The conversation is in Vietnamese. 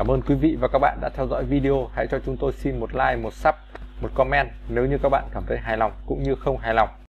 Cảm ơn quý vị và các bạn đã theo dõi video. Hãy cho chúng tôi xin một like, một sub, một comment nếu như các bạn cảm thấy hài lòng cũng như không hài lòng.